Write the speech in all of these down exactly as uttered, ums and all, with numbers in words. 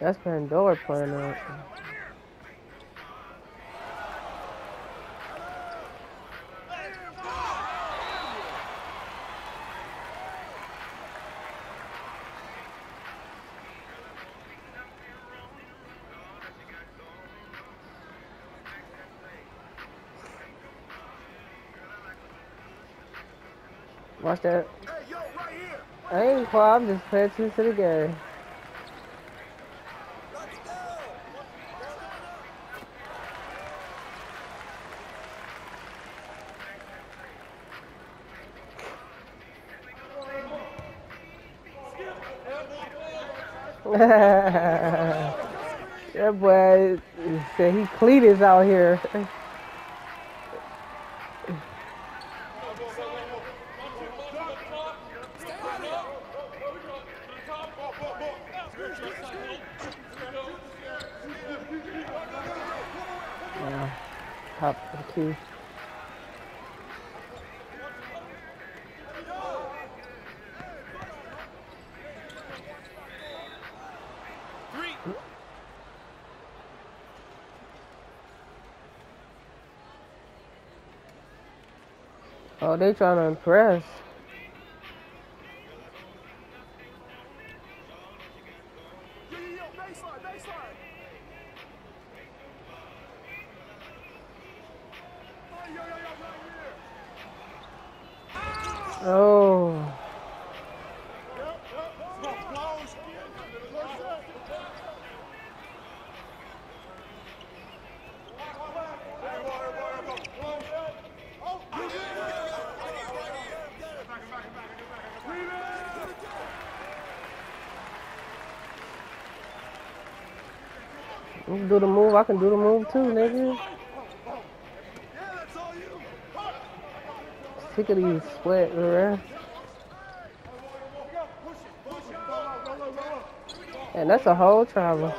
That's Pandora playing up. Watch that. I ain't quiet, I'm just paying attention to the game. That boy said he Cletus out here. Yeah, top of the key. Oh, they trying to impress. Oh. You can do the move, I can do the move too, nigga. Sick of these sweat, man. And that's a whole travel.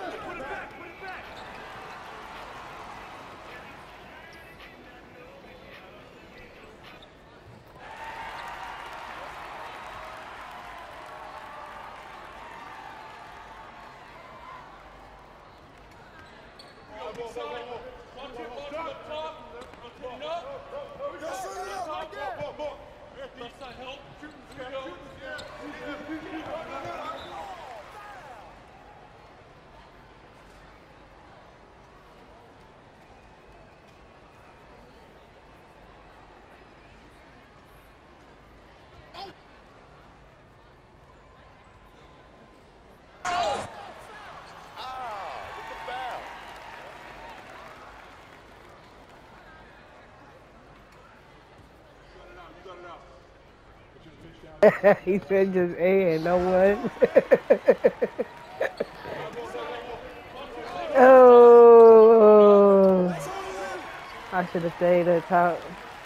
He said just A and no one. Oh, I should have stayed at top.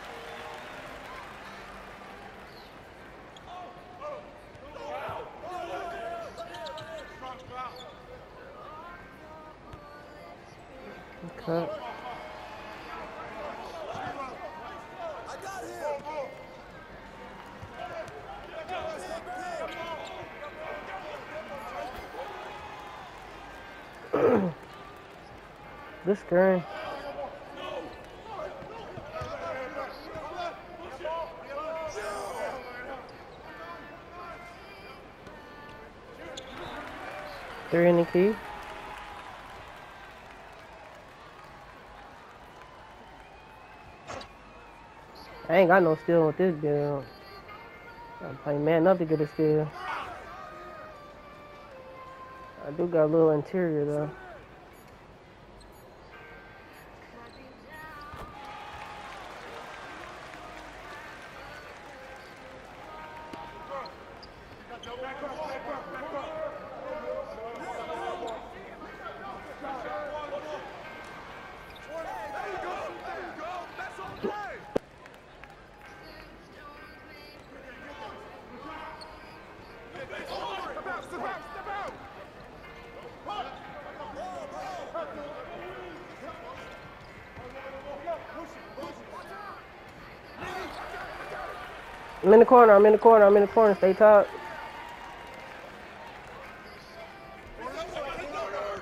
Cut. This screen. Three in the key. I ain't got no steal with this girl. I'm playing man up to get a steal. I do got a little interior though. I'm in the corner, I'm in the corner, I'm in the corner, stay top.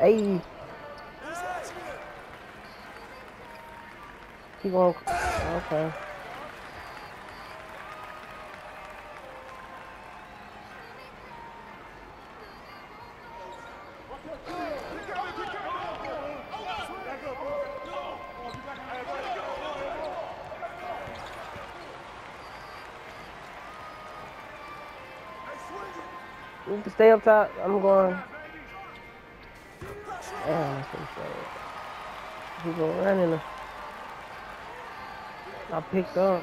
Hey. Keep going. Okay. You can stay up top. I'm going. Damn, that's what he said. He going running. I picked up.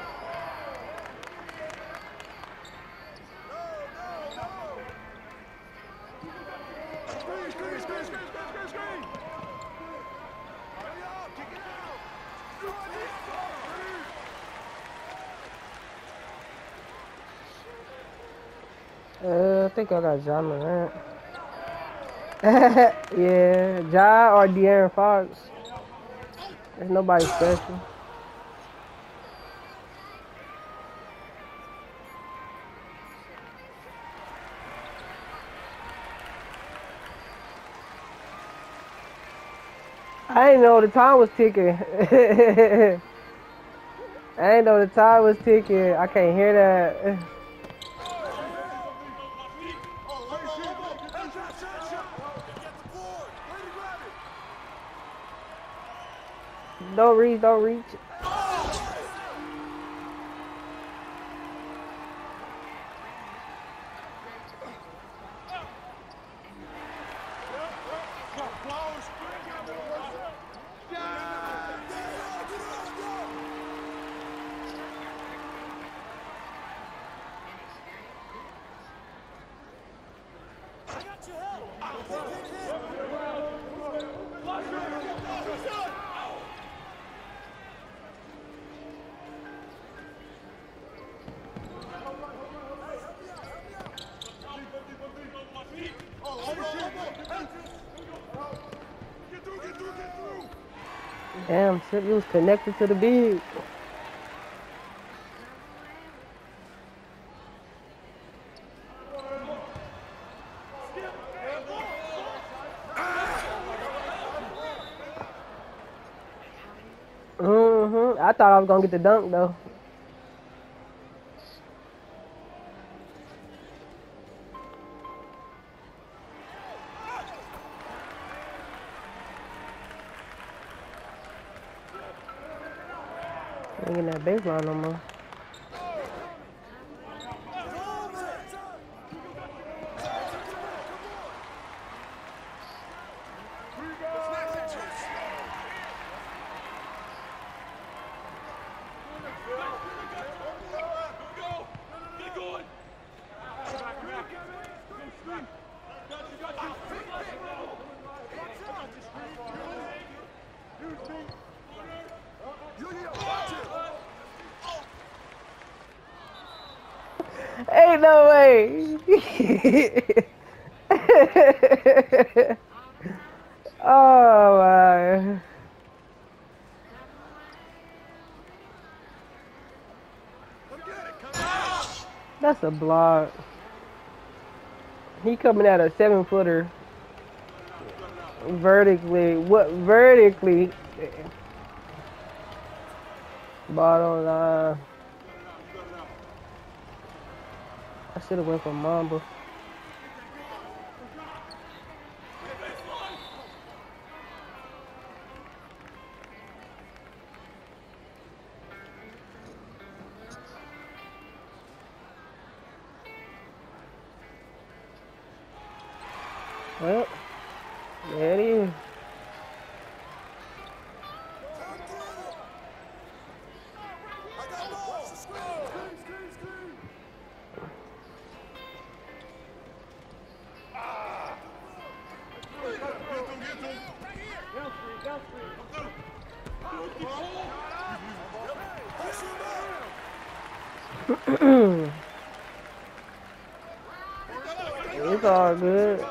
Uh, I think I got Ja Morant. Yeah, Ja or De'Aaron Fox. There's nobody special. I didn't know the time was ticking. I didn't know the time was ticking. I can't hear that. Don't reach, don't reach. Damn, shit, you was connected to the big. Mm-hmm. I thought I was gonna get the dunk though. Ain't getting that baseline no more. Ain't no way. Oh my. That's a block. He coming at a seven footer. Vertically. What vertically? Bottom line. I should have went for Mamba. Well, there it is. It's all good.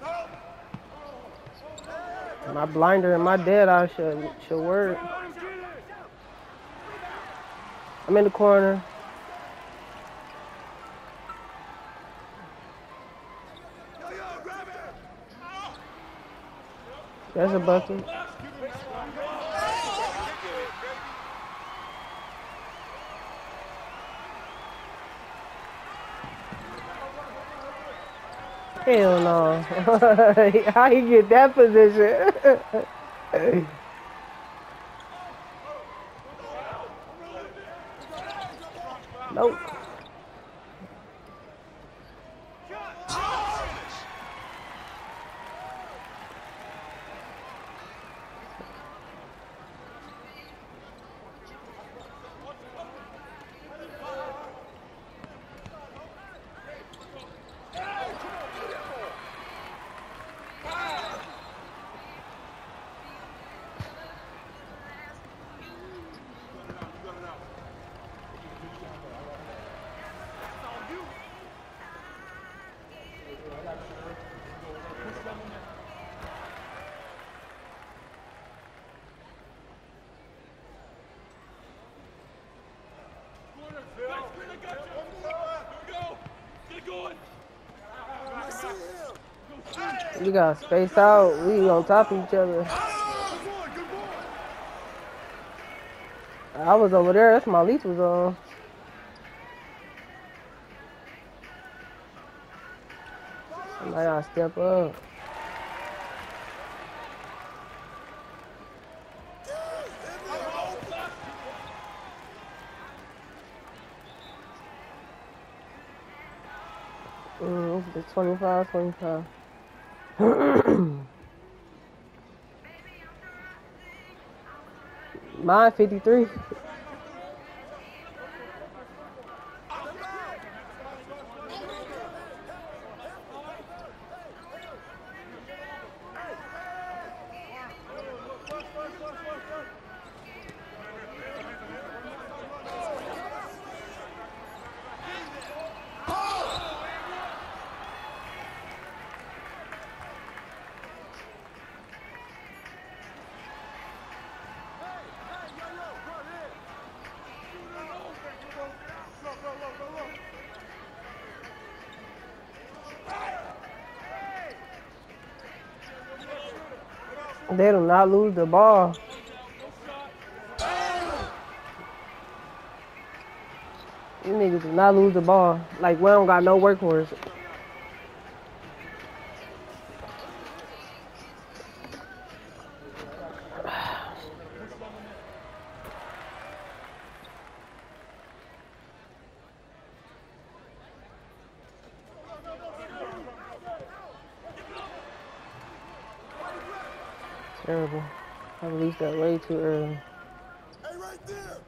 My blinder and my dead eye should should work. I'm in the corner. That's a bucket. Hell no. How you get that position? Nope. We got spaced out. We on top of each other. I was over there. That's my lease was on. I gotta step up. Mm, it's twenty-five, twenty-five. Mine fifty-three. They do not lose the ball. These niggas do not lose the ball. Like, we don't got no workhorse. Terrible. I released that way too early. Hey, right there.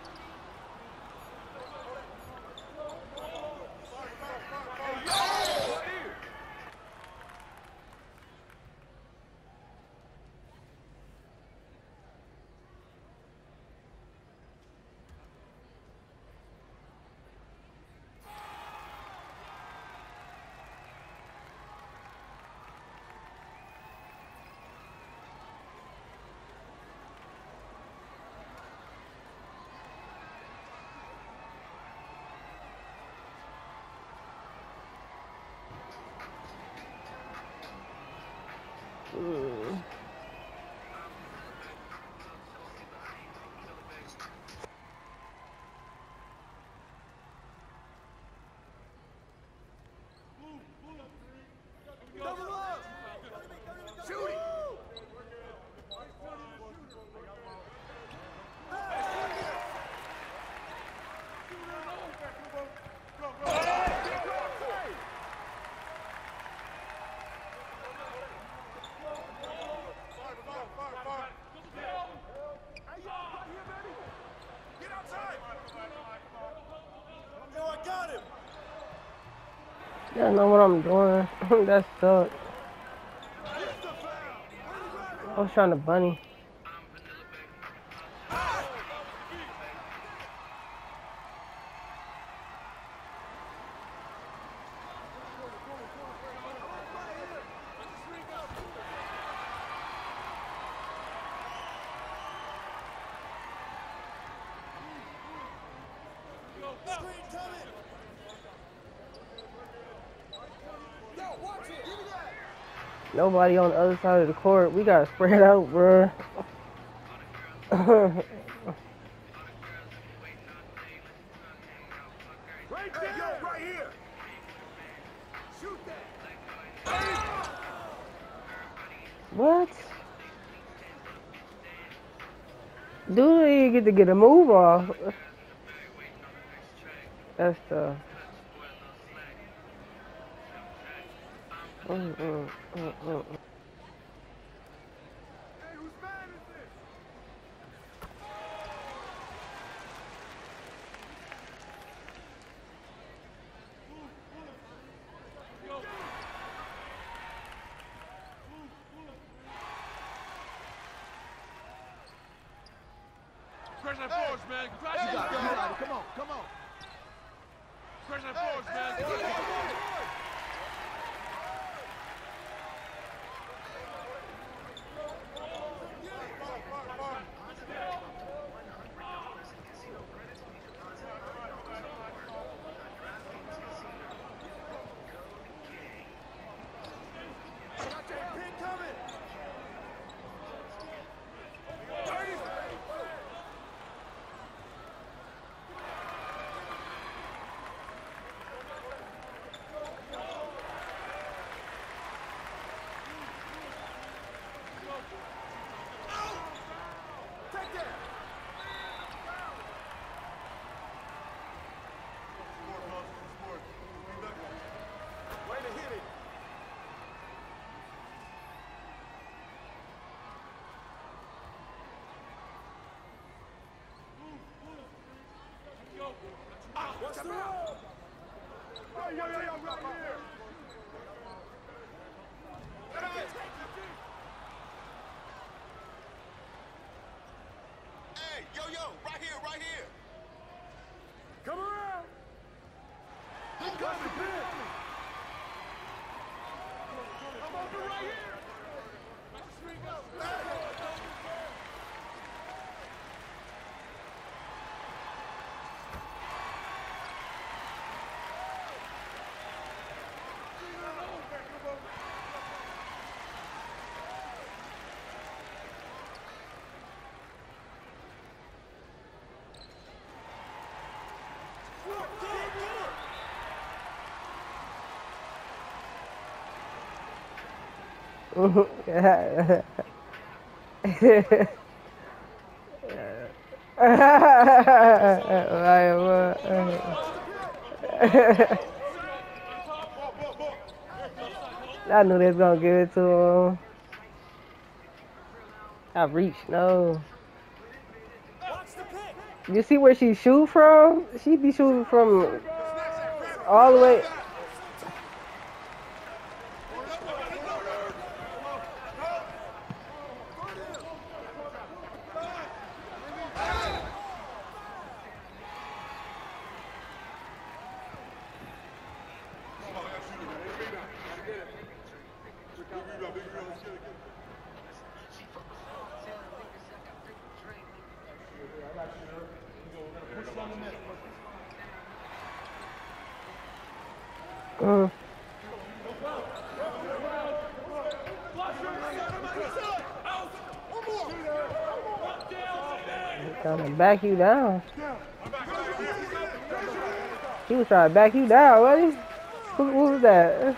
Mm. I know what I'm doing. That sucks. I was trying to bunny. Nobody on the other side of the court. We gotta spread out, bro. Right there! Hey, yo, right here! Shoot that! What? Dude didn't get to get a move off. That's tough. Mm, mm, mm, mm. Hey, whose man is this? Press that force, man. Press it. You got it. You got it. Come on. Come on. Press that force, man. What's the road? Yo, yo, yo, yo, right here. Hey, yo, yo, right here, right here. Come around. He coming, man. I'm over right here. Here we go. I knew they was gonna give it to him. I reached, no. You see where she shoot from? She be shooting from all the way. Mm. Trying to back you down. He was trying to back you down, wasn't he? Who, who was that?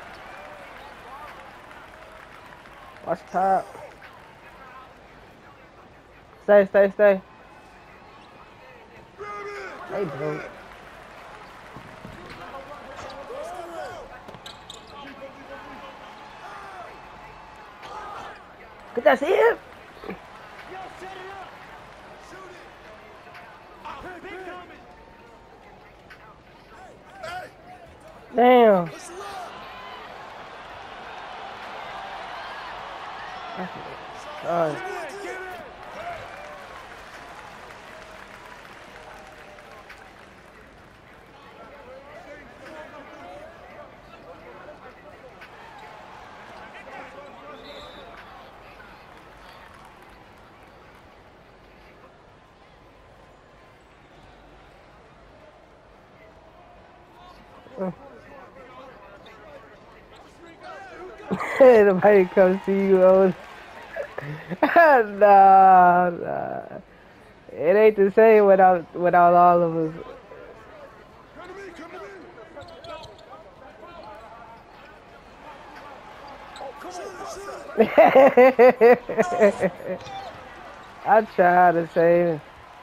Watch top. Stay, stay, stay. Hey, bro. But that's it. Damn. Sorry. Uh. Nobody come see you, old. Nah, nah. It ain't the same without without all of us. Come to me, come to me. Oh, come on, shoot it. I try to say.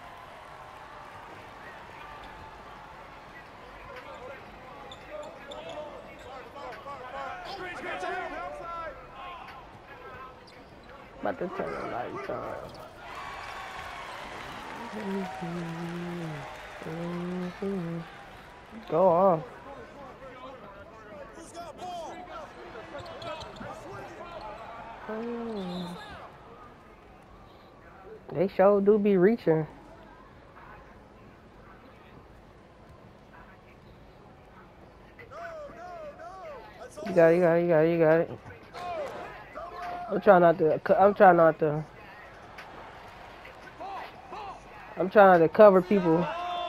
About to turn the lights on. Go on. Who's got ball? They sure do be reaching. You got it, you got it, you got it, you got it. I'm trying not to, I'm trying not to, I'm trying to cover people.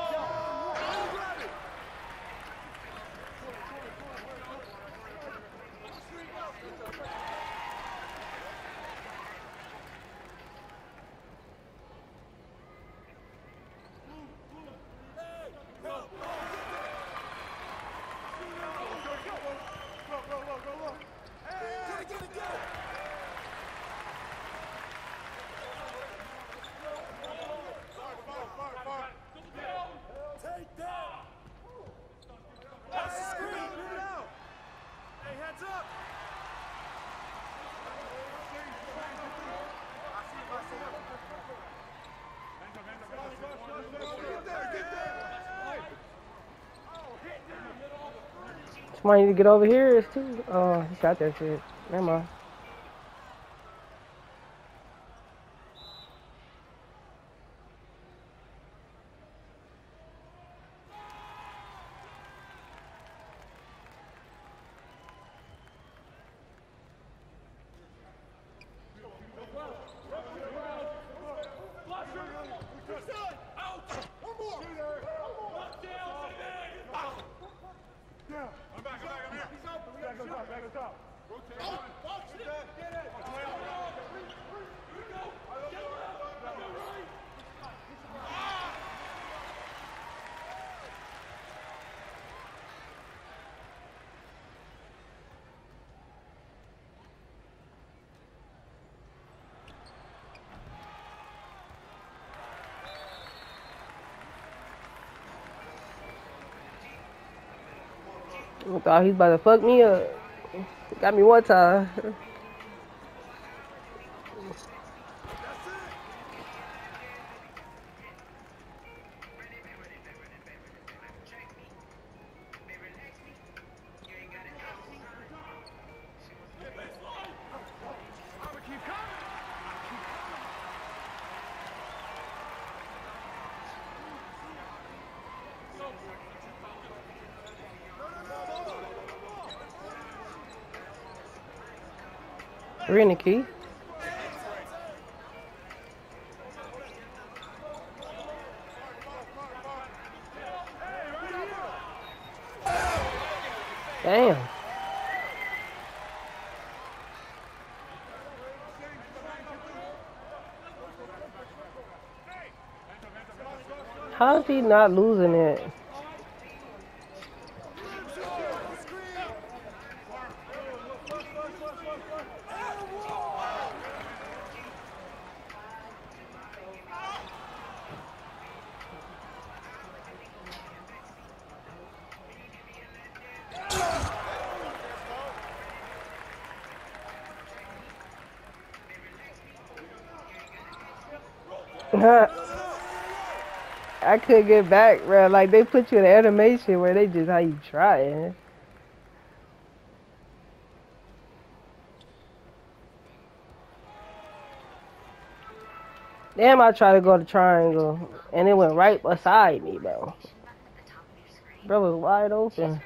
Somebody need to get over here is too. Oh, he shot that shit. Never mind. I thought he was about to fuck me up. Got me one time. Three in the key. Damn. How is he not losing it? I couldn't get back, bro. Like, they put you in an animation where they just how you trying. Damn, I tried to go to triangle, and it went right beside me, bro. Bro was wide open.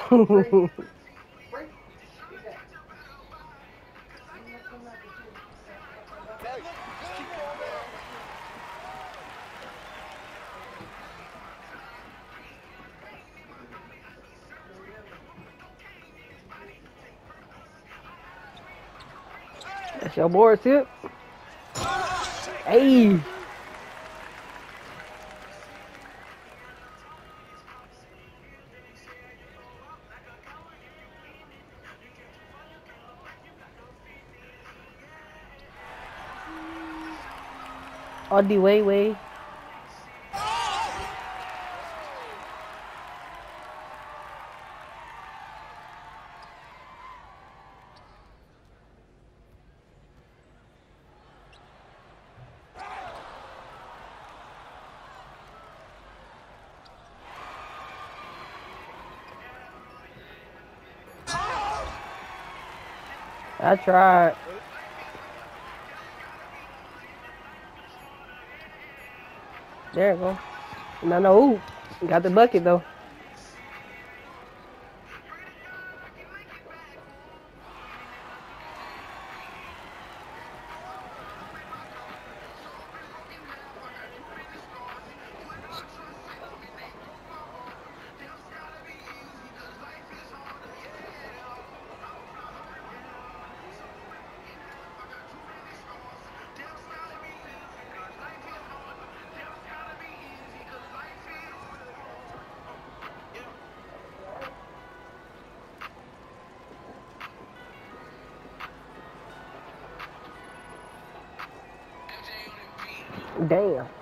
That's your board tip. Hey. All the way, way. I tried. There you go. No, no, ooh. Got the bucket though. Damn.